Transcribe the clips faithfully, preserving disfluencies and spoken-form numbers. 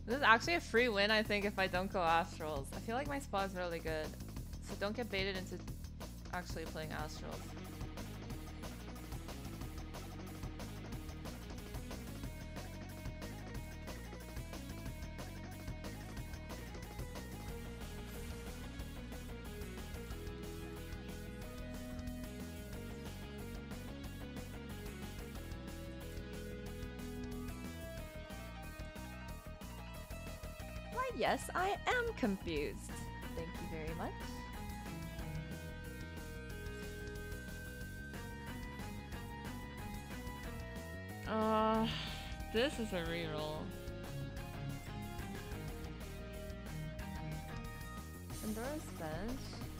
This is actually a free win, I think, if I don't go Astrals. I feel like my spot is really good. So don't get baited into actually playing Astrals. Why, yes, I am confused. Thank you very much. Uh, this is a reroll. Pandora's Bench.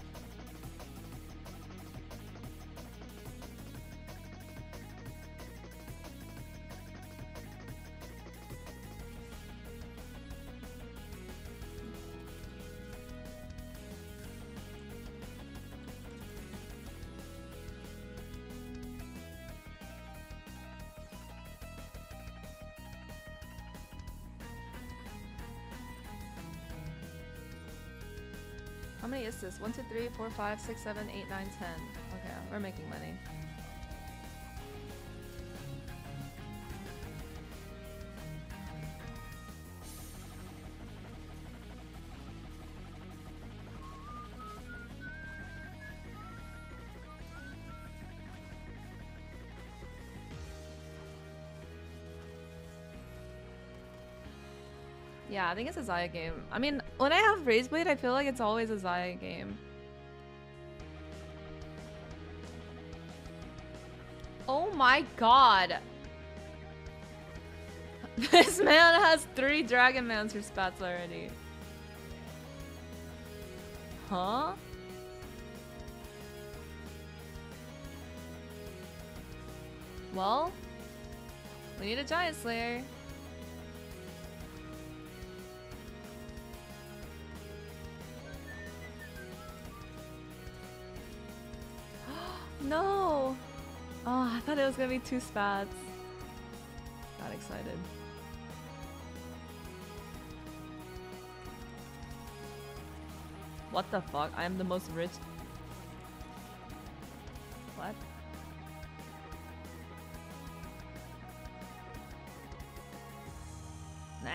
How many is this? one, two, three, four, five, six, seven, eight, nine, ten. Okay, we're making money. Yeah, I think it's a Xayah game. I mean, when I have Razeblade, I feel like it's always a Xayah game. Oh my god! This man has three Dragonmancer spats already. Huh? Well, we need a Giant Slayer. No! Oh, I thought it was gonna be two spats. Got excited. What the fuck? I am the most rich. What? Nah.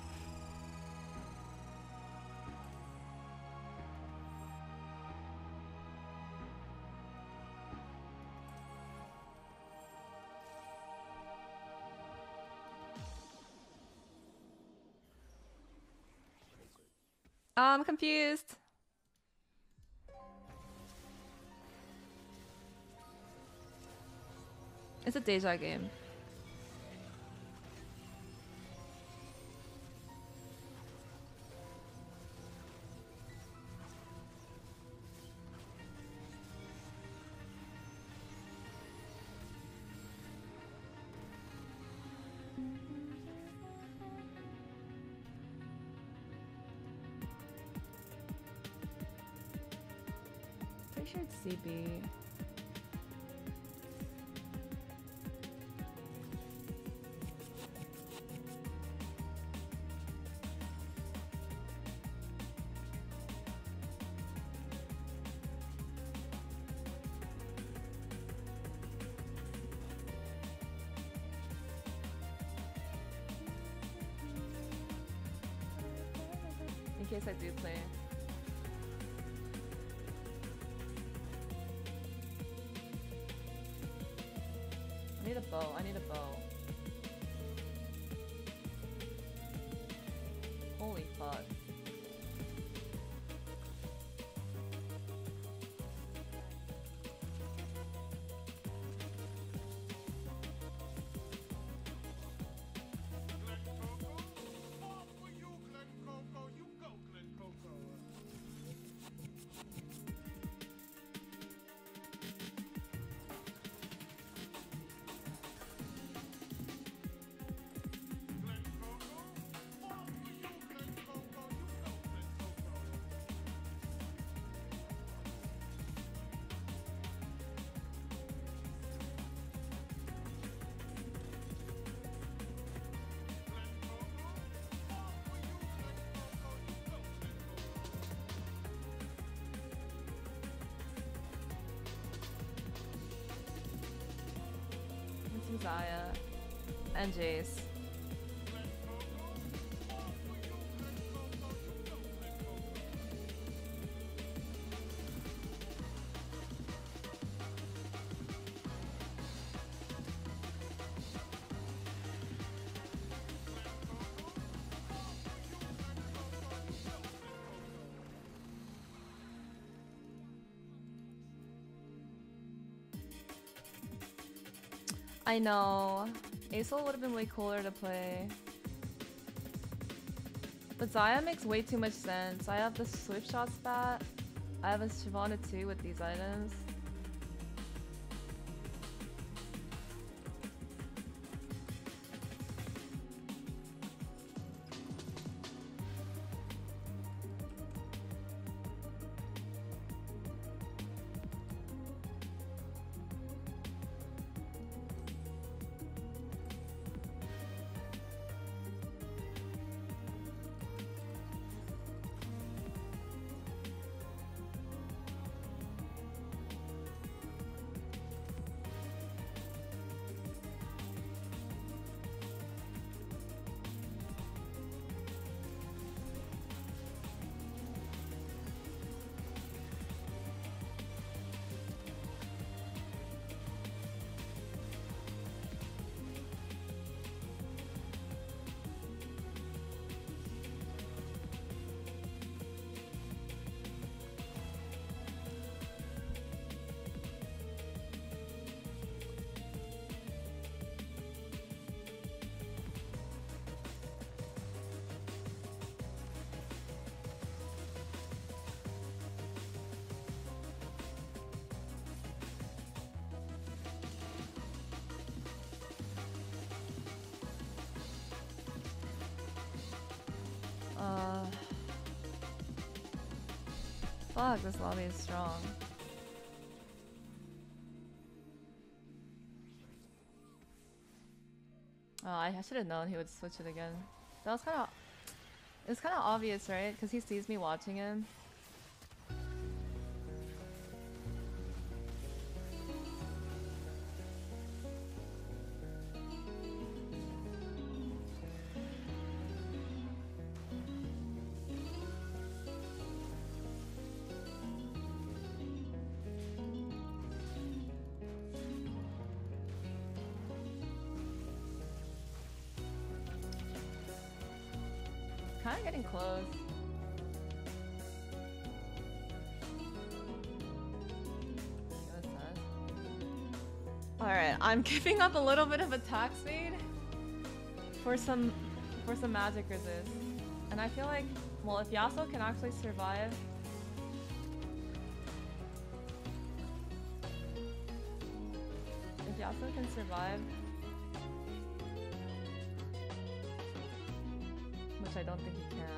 I'm confused. It's a Deja game. Pretty sure it's C B. In case I do play. I need a bow. I need a bow. Holy fuck. Xayah, and Jace. I know. Acel would have been way cooler to play. But Xayah makes way too much sense. I have the Swift Shot spat. I have a Shyvana too with these items. Uh, fuck, this lobby is strong. Oh, I, I should have known he would switch it again. That was kind of... It's kind of obvious, right? Because he sees me watching him. Kind of getting close. Alright, I'm giving up a little bit of attack speed for some for some magic resist. And I feel like, well, if Yasuo can actually survive, if Yasuo can survive, which I don't think he can.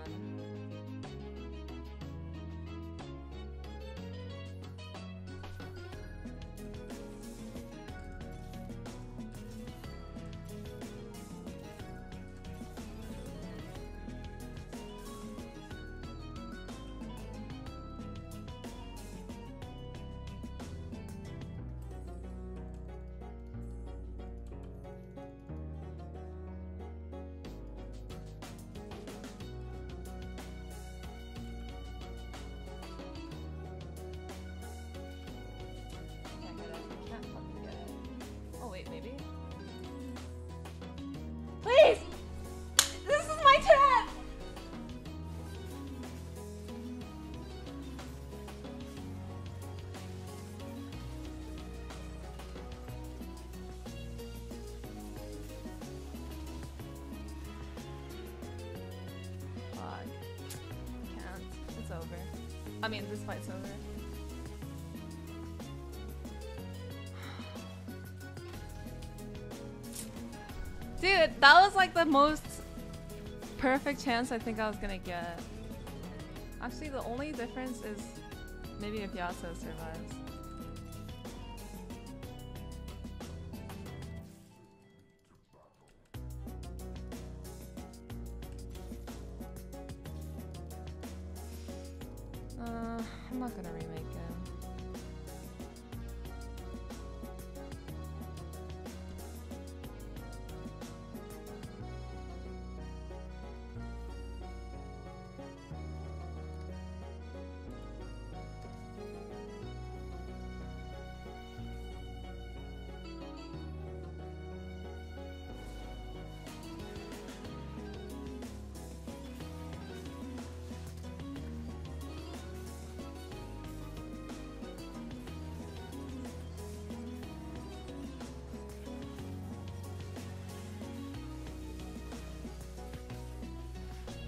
Please! This is my turn! Fuck. Can't. It's over. I mean, this fight's over. Dude, that was like the most perfect chance I think I was gonna get. Actually, the only difference is maybe if Yasuo survives. Uh, I'm not gonna remake it.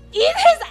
Eat his